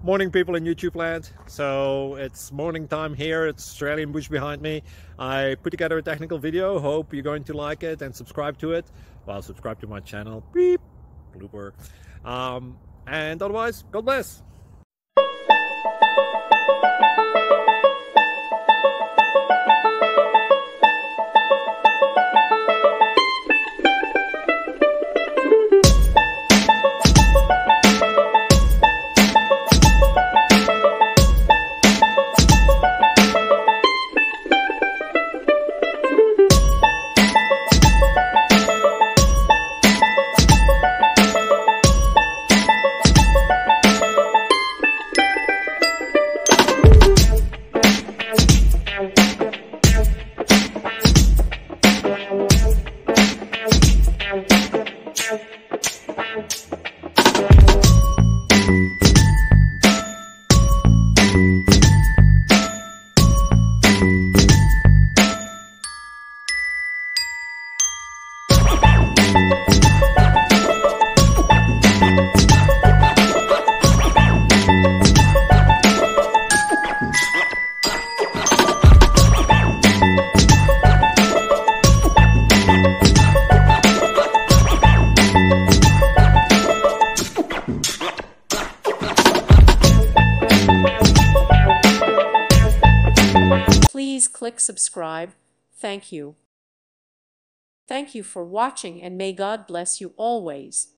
Morning, people in YouTube land. So it's morning time here. It's Australian bush behind me. I put together a technical video. Hope you're going to like it and subscribe to it. Well, subscribe to my channel. Beep. Blooper. And otherwise, God bless. Please click subscribe. Thank you. Thank you for watching, and may God bless you always.